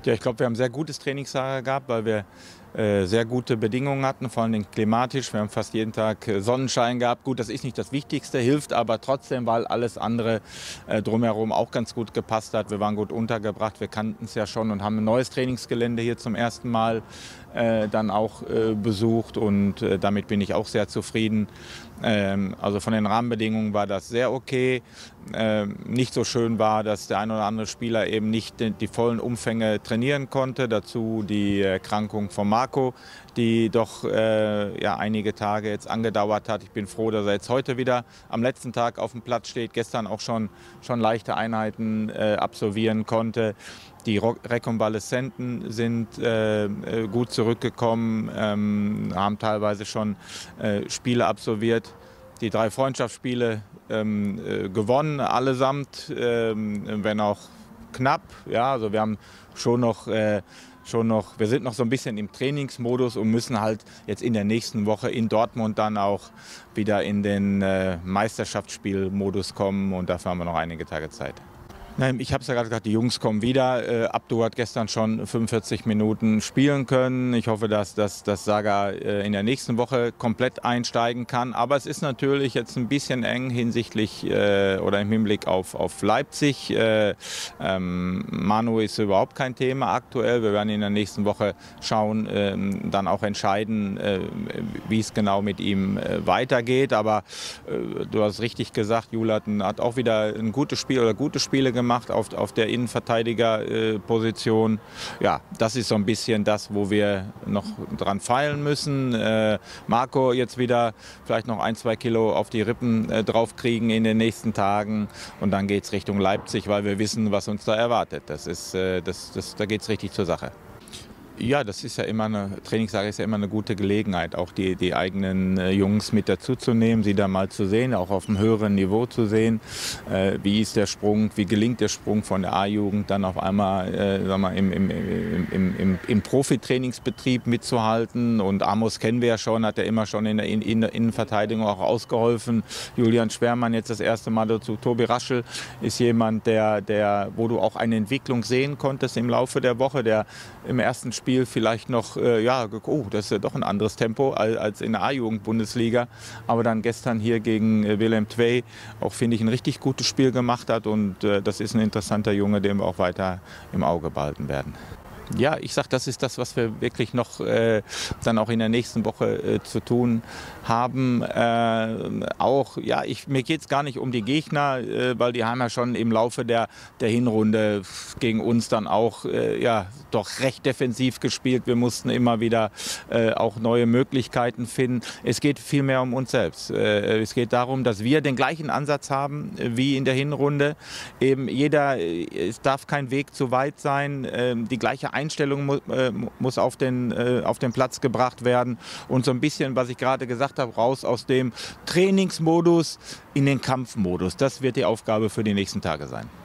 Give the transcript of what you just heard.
Ja, ich glaube, wir haben ein sehr gutes Trainingslager gehabt, weil wir sehr gute Bedingungen hatten, vor allem klimatisch. Wir haben fast jeden Tag Sonnenschein gehabt. Gut, das ist nicht das Wichtigste, hilft aber trotzdem, weil alles andere drumherum auch ganz gut gepasst hat. Wir waren gut untergebracht, wir kannten es ja schon und haben ein neues Trainingsgelände hier zum ersten Mal dann auch besucht und damit bin ich auch sehr zufrieden. Also von den Rahmenbedingungen war das sehr okay. Nicht so schön war, dass der ein oder andere Spieler eben nicht die vollen Umfänge trainieren konnte. Dazu die Erkrankung von Marco, die doch ja, einige Tage jetzt angedauert hat. Ich bin froh, dass er jetzt heute wieder am letzten Tag auf dem Platz steht, gestern auch schon leichte Einheiten absolvieren konnte. Die Rekonvaleszenten sind gut zurückgekommen, haben teilweise schon Spiele absolviert. Die 3 Freundschaftsspiele gewonnen allesamt, wenn auch knapp. Ja, also wir haben wir sind noch so ein bisschen im Trainingsmodus und müssen halt jetzt in der nächsten Woche in Dortmund dann auch wieder in den Meisterschaftsspielmodus kommen und dafür haben wir noch einige Tage Zeit. Nein, ich habe es ja gerade gesagt, die Jungs kommen wieder. Abdu hat gestern schon 45 Minuten spielen können. Ich hoffe, dass Saga in der nächsten Woche komplett einsteigen kann. Aber es ist natürlich jetzt ein bisschen eng hinsichtlich oder im Hinblick auf Leipzig. Manu ist überhaupt kein Thema aktuell. Wir werden in der nächsten Woche schauen, dann auch entscheiden, wie es genau mit ihm weitergeht. Aber du hast richtig gesagt, Jule hat auch wieder ein gutes Spiel oder gute Spiele gemacht auf der Innenverteidigerposition. Ja, das ist so ein bisschen das, wo wir noch dran feilen müssen. Marco jetzt wieder vielleicht noch 1-2 Kilo auf die Rippen draufkriegen in den nächsten Tagen und dann geht es Richtung Leipzig, weil wir wissen, was uns da erwartet. Da geht es richtig zur Sache. Ja, das ist ja immer Trainingslager ist ja immer eine gute Gelegenheit, auch die eigenen Jungs mit dazuzunehmen, sie da mal zu sehen, auch auf einem höheren Niveau zu sehen. Wie ist der Sprung, wie gelingt der Sprung von der A-Jugend dann auf einmal im Profitrainingsbetrieb mitzuhalten. Und Amos kennen wir ja schon, hat ja immer schon in der Innenverteidigung auch ausgeholfen. Julian Schwermann jetzt das erste Mal dazu. Tobi Raschel ist jemand, wo du auch eine Entwicklung sehen konntest im Laufe der Woche, der im ersten Spiel vielleicht noch, das ist ja doch ein anderes Tempo als in der A-Jugend-Bundesliga. Aber dann gestern hier gegen Willem II auch, finde ich, ein richtig gutes Spiel gemacht hat. Und das ist ein interessanter Junge, den wir auch weiter im Auge behalten werden. Ja, ich sage, das ist das, was wir wirklich noch dann auch in der nächsten Woche zu tun haben. Mir geht es gar nicht um die Gegner, weil die haben ja schon im Laufe der Hinrunde gegen uns dann auch doch recht defensiv gespielt. Wir mussten immer wieder auch neue Möglichkeiten finden. Es geht vielmehr um uns selbst. Es geht darum, dass wir den gleichen Ansatz haben wie in der Hinrunde. Eben es darf kein Weg zu weit sein, die gleiche Einstellung muss auf den Platz gebracht werden und so ein bisschen, was ich gerade gesagt habe, raus aus dem Trainingsmodus in den Kampfmodus. Das wird die Aufgabe für die nächsten Tage sein.